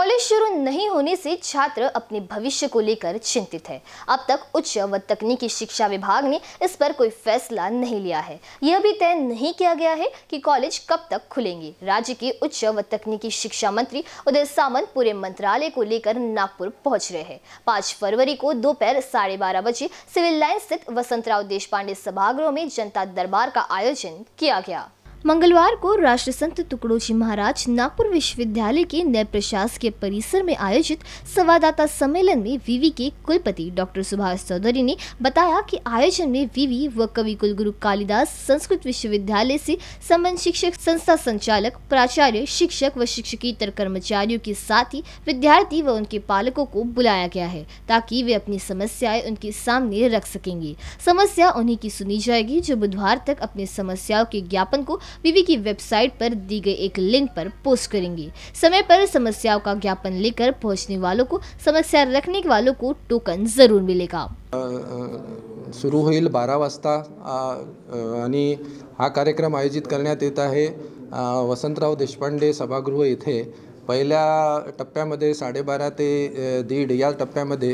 College शुरू नहीं होने से छात्र अपने भविष्य को लेकर चिंतित है। अब तक उच्च व तकनीकी शिक्षा विभाग ने इस पर कोई फैसला नहीं लिया है। यह भी तय नहीं किया गया है कि कॉलेज कब तक खुलेंगे। राज्य के उच्च व तकनीकी शिक्षा मंत्री उदय सामंत पूरे मंत्रालय को लेकर नागपुर पहुंच रहे हैं। 5 फरवरी को दोपहर 12:30 बजे सिविल लाइन स्थित वसंतराव देशपांडे सभागृह में जनता दरबार का आयोजन किया गया। मंगलवार को राष्ट्रसंत तुकडोजी महाराज नागपुर विश्वविद्यालय के नए प्रशासकीय परिसर में आयोजित संवाददाता सम्मेलन में विवि के कुलपति डॉक्टर सुभाष चौधरी ने बताया कि आयोजन में विवि व कवि कुलगुरु कालिदास संस्कृत विश्वविद्यालय से संबंध शिक्षक, संस्था संचालक, प्राचार्य, शिक्षक व शिक्षकेतर कर्मचारियों के साथ ही विद्यार्थी व उनके पालकों को बुलाया गया है ताकि वे अपनी समस्याएं उनके सामने रख सकेंगे। समस्या उन्हीं की सुनी जाएगी जो बुधवार तक अपनी समस्याओं के ज्ञापन को विवि की वेबसाइट पर दी गई एक लिंक पर पोस्ट करेंगे। समय पर समस्याओं का ज्ञापन लेकर पहुंचने वालों को समस्या रखने वालों को टोकन जरूर मिलेगा। सुरू होईल 12 वाजता आणि हा कार्यक्रम आयोजित करण्यात येत आहे वसंतराव देशपांडे सभागृह येथे। पहिल्या टप्प्यामध्ये 12:30 ते 1:30 या टप्प्यामध्ये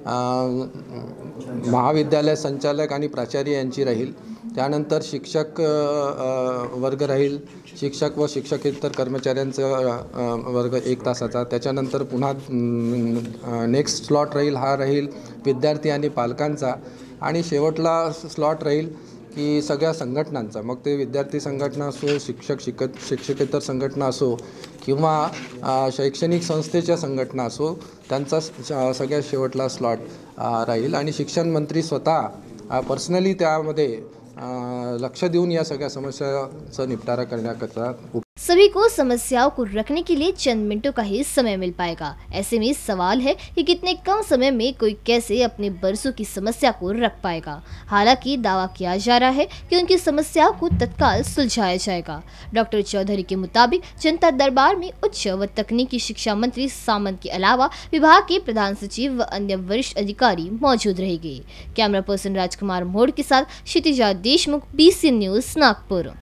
महाविद्यालय संचालक आणि प्राचार्य यांची राहील। त्यानंतर शिक्षक वर्ग राहील, शिक्षक व शिक्षकेतर कर्मचाऱ्यांचा वर्ग 1 तासाचा। त्याच्यानंतर पुन्हा नेक्स्ट स्लॉट राहील विद्यार्थी आणि पालकांचा। आणि शेवटला स्लॉट राहील की सगळ्या संघटनांचा, मग ते विद्यार्थी संघटना असो, शिक्षकेतर संघटना असो किंवा शैक्षणिक संस्थेच्या संघटना असो, त्यांचा सगळ्या शेवटला स्लॉट राहील। आणि शिक्षण मंत्री स्वतः पर्सनली त्यामध्ये लक्ष देऊन या सगळ्या समस्याचा निपटारा करण्याकरता सभी को समस्याओं को रखने के लिए चंद मिनटों का ही समय मिल पाएगा। ऐसे में सवाल है कि कितने कम समय में कोई कैसे अपने बरसों की समस्या को रख पाएगा। हालांकि दावा किया जा रहा है कि उनकी समस्याओं को तत्काल सुलझाया जाएगा। डॉक्टर चौधरी के मुताबिक जनता दरबार में उच्च व तकनीकी शिक्षा मंत्री सामंत के अलावा विभाग के प्रधान सचिव व अन्य वरिष्ठ अधिकारी मौजूद रहेंगे। कैमरा पर्सन राजकुमार मोड़ के साथ क्षितिजा देशमुख, BC न्यूज, नागपुर।